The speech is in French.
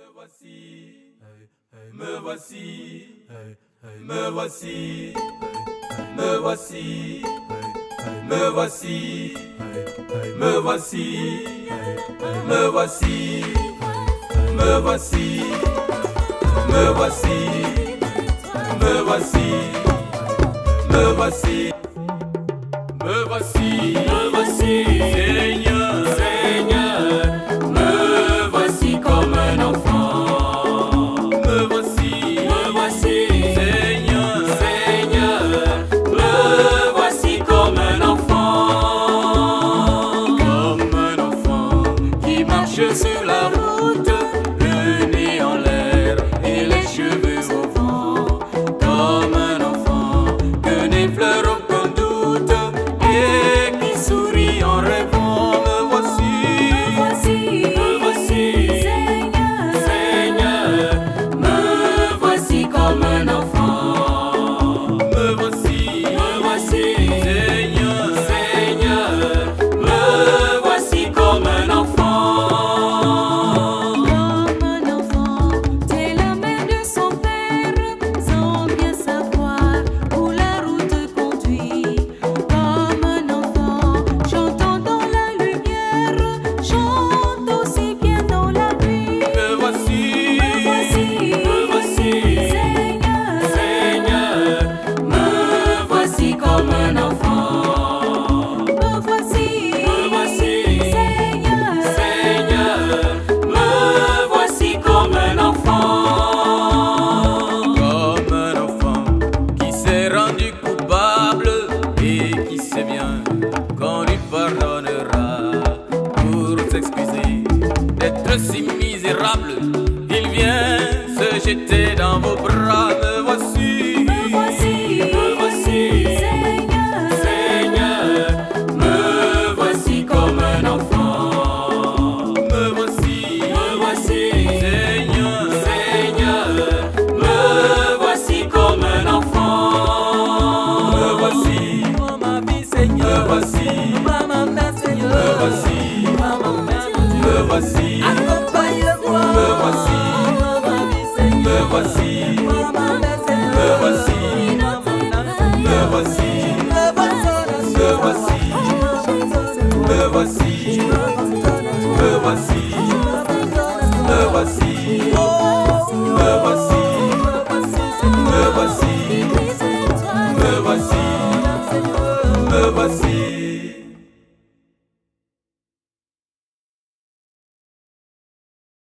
voici, me voici, me voici, me voici, me voici, me voici, me voici, me voici, me voici, me voici, me voici, me voici, me voici, Seigneur, Seigneur, me voici comme un enfant. Me voici, Seigneur, Seigneur, me voici comme un enfant qui marche sur la route, le nez en l'air et les cheveux au vent, comme un enfant que n'effleure aucun doute et qui sourit en rêvant. Me voici, Seigneur, Seigneur, me voici comme un enfant. Me voici, Seigneur, Seigneur, me voici comme un enfant. Comme un enfant, dès la main de son père, sans bien savoir où la route conduit. Comme un enfant, chantant dans la lumière, chante aussi bien dans la nuit. Me voici, Seigneur, Seigneur, me voici comme un enfant. Me voici, Seigneur, me voici comme un enfant. Comme un enfant qui s'est rendu coupable et qui sait bien qu'on lui pardonnera. Pour s'excuser d'être si misérable, il vient se jeter dans vos bras. Me voici, Seigneur, me voici comme un enfant. Me voici, Seigneur, me voici comme un enfant. Me voici, ma vie, Seigneur. Me voici, maman, Seigneur. Me voici, me voici, accompagne-moi. Me voici, ma vie, Seigneur. Me voici, maman, Seigneur. Me voici, me voici, me voici, me voici, me voici, me voici, me voici, me voici, me voici, me voici.